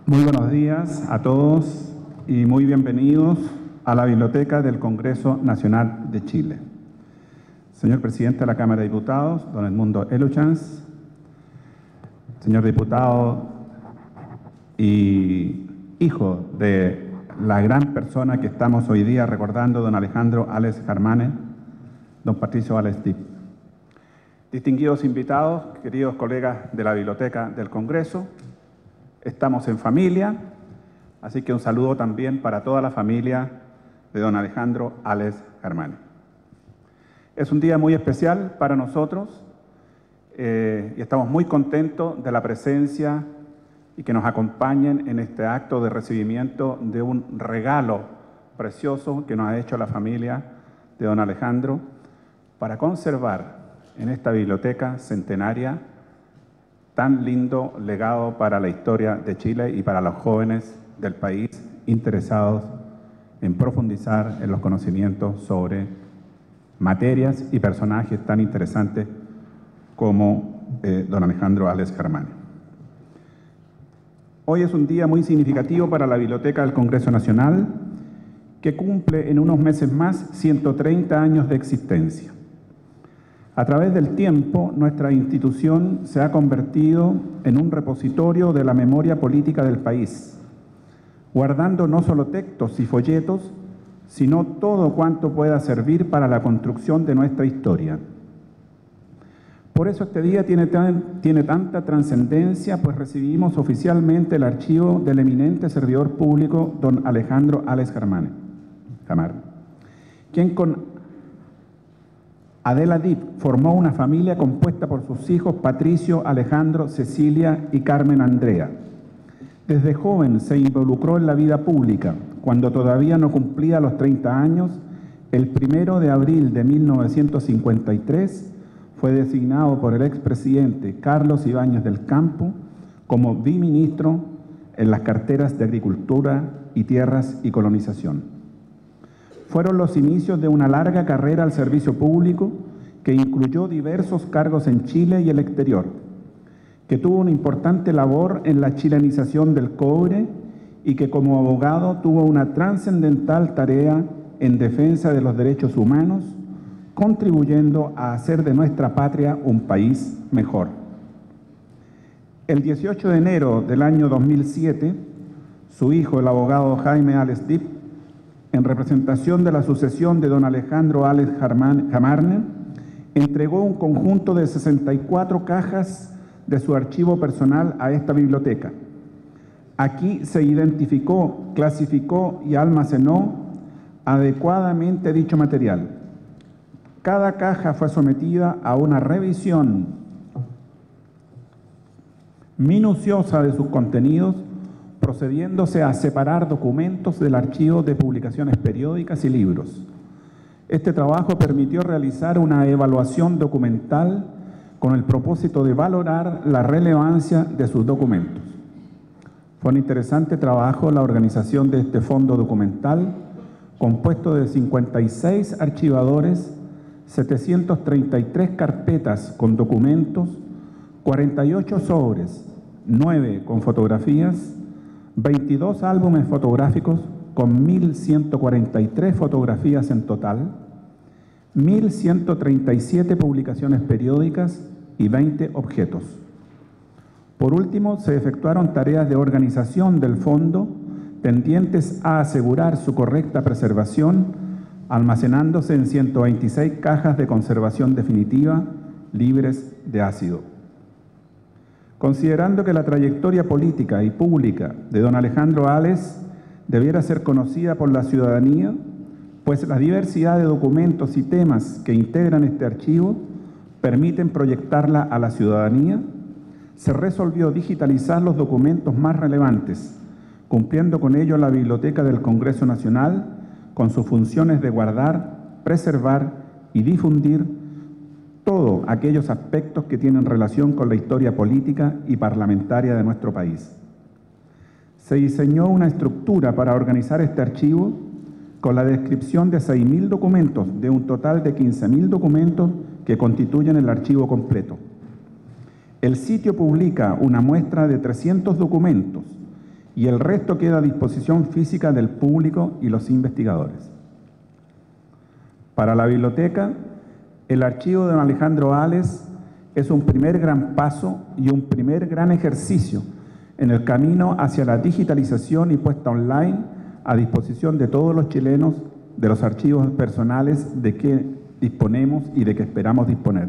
Muy buenos días a todos y muy bienvenidos a la Biblioteca del Congreso Nacional de Chile. Señor Presidente de la Cámara de Diputados, don Edmundo Eluchans, señor diputado y hijo de la gran persona que estamos hoy día recordando, don Alejandro Ales Garmane, don Patricio Ales Dip. Distinguidos invitados, queridos colegas de la Biblioteca del Congreso, estamos en familia, así que un saludo también para toda la familia de don Alejandro Ales Garmane. Es un día muy especial para nosotros y estamos muy contentos de la presencia y que nos acompañen en este acto de recibimiento de un regalo precioso que nos ha hecho la familia de don Alejandro para conservar en esta biblioteca centenaria tan lindo legado para la historia de Chile y para los jóvenes del país interesados en profundizar en los conocimientos sobre materias y personajes tan interesantes como don Alejandro Ales Garmane. Hoy es un día muy significativo para la Biblioteca del Congreso Nacional, que cumple en unos meses más 130 años de existencia. A través del tiempo, nuestra institución se ha convertido en un repositorio de la memoria política del país, guardando no solo textos y folletos, sino todo cuanto pueda servir para la construcción de nuestra historia. Por eso este día tiene tanta trascendencia, pues recibimos oficialmente el archivo del eminente servidor público, don Alejandro Ales Garmane, quien con Adela Dip formó una familia compuesta por sus hijos Patricio, Alejandro, Cecilia y Carmen Andrea. Desde joven se involucró en la vida pública. Cuando todavía no cumplía los 30 años, el 1 de abril de 1953 fue designado por el expresidente Carlos Ibáñez del Campo como viceministro en las carteras de Agricultura y Tierras y Colonización. Fueron los inicios de una larga carrera al servicio público que incluyó diversos cargos en Chile y el exterior, que tuvo una importante labor en la chilenización del cobre y que como abogado tuvo una trascendental tarea en defensa de los derechos humanos, contribuyendo a hacer de nuestra patria un país mejor. El 18 de enero del año 2007, su hijo, el abogado Jaime Ales Dip, en representación de la sucesión de don Alejandro Ales Garmane, entregó un conjunto de 64 cajas de su archivo personal a esta biblioteca. Aquí se identificó, clasificó y almacenó adecuadamente dicho material. Cada caja fue sometida a una revisión minuciosa de sus contenidos, procediéndose a separar documentos del archivo de publicaciones periódicas y libros. Este trabajo permitió realizar una evaluación documental con el propósito de valorar la relevancia de sus documentos. Fue un interesante trabajo la organización de este fondo documental, compuesto de 56 archivadores, 733 carpetas con documentos, 48 sobres, 9 con fotografías, 22 álbumes fotográficos con 1.143 fotografías en total, 1.137 publicaciones periódicas y 20 objetos. Por último, se efectuaron tareas de organización del fondo tendientes a asegurar su correcta preservación, almacenándose en 126 cajas de conservación definitiva libres de ácido. Considerando que la trayectoria política y pública de don Alejandro Ales debiera ser conocida por la ciudadanía, pues la diversidad de documentos y temas que integran este archivo permiten proyectarla a la ciudadanía, se resolvió digitalizar los documentos más relevantes, cumpliendo con ello la Biblioteca del Congreso Nacional con sus funciones de guardar, preservar y difundir todos aquellos aspectos que tienen relación con la historia política y parlamentaria de nuestro país. Se diseñó una estructura para organizar este archivo con la descripción de 6.000 documentos de un total de 15.000 documentos que constituyen el archivo completo. El sitio publica una muestra de 300 documentos y el resto queda a disposición física del público y los investigadores. Para la biblioteca, el archivo de don Alejandro Ales es un primer gran paso y un primer gran ejercicio en el camino hacia la digitalización y puesta online a disposición de todos los chilenos de los archivos personales de que disponemos y de que esperamos disponer.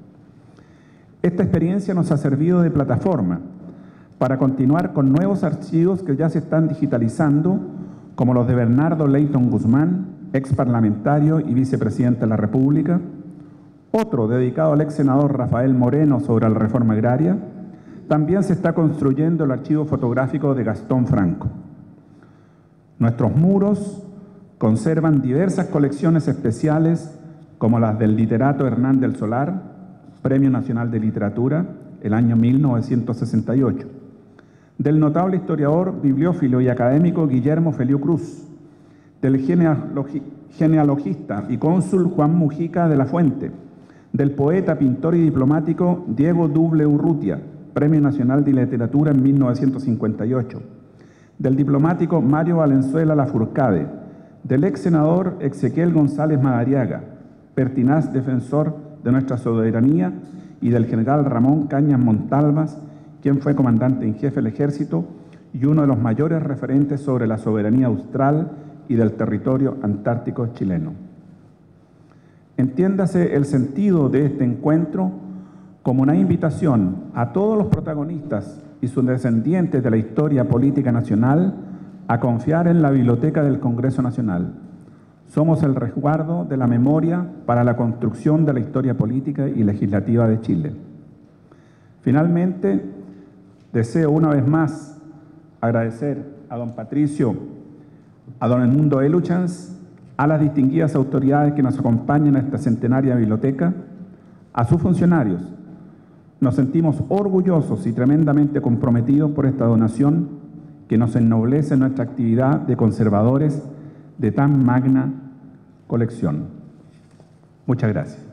Esta experiencia nos ha servido de plataforma para continuar con nuevos archivos que ya se están digitalizando, como los de Bernardo Leyton Guzmán, ex parlamentario y vicepresidente de la República, otro dedicado al ex senador Rafael Moreno sobre la reforma agraria. También se está construyendo el archivo fotográfico de Gastón Franco. Nuestros muros conservan diversas colecciones especiales, como las del literato Hernán del Solar, Premio Nacional de Literatura, el año 1968, del notable historiador, bibliófilo y académico Guillermo Feliu Cruz, del genealogista y cónsul Juan Mujica de la Fuente, del poeta, pintor y diplomático Diego W. Urrutia, Premio Nacional de Literatura en 1958, del diplomático Mario Valenzuela Lafourcade, del ex senador Ezequiel González Madariaga, pertinaz defensor de nuestra soberanía, y del general Ramón Cañas Montalvas, quien fue comandante en jefe del ejército y uno de los mayores referentes sobre la soberanía austral y del territorio antártico chileno. Entiéndase el sentido de este encuentro como una invitación a todos los protagonistas y sus descendientes de la historia política nacional a confiar en la Biblioteca del Congreso Nacional. Somos el resguardo de la memoria para la construcción de la historia política y legislativa de Chile. Finalmente, deseo una vez más agradecer a don Patricio, a don Edmundo Eluchans, a las distinguidas autoridades que nos acompañan a esta centenaria biblioteca, a sus funcionarios. Nos sentimos orgullosos y tremendamente comprometidos por esta donación que nos ennoblece nuestra actividad de conservadores de tan magna colección. Muchas gracias.